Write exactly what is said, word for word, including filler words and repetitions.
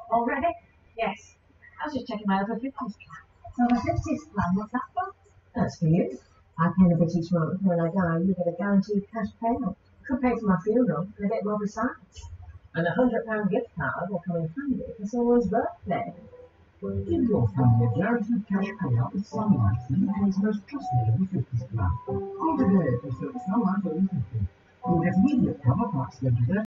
Already? Yes. I was just checking my other fitness plan. So my fitness plan, what's that for? That's for you. I pay the bit each month. When I die, you get a guaranteed cash payout. Could pay for my funeral, and a bit more besides. And a hundred pound gift card will come in handy for someone's birthday. Give your family a guaranteed cash payout with Sun Life, the U K's most trustworthy fitness plan. Call today to search Sun Life over fifty. You'll get immediate cover for accidental death.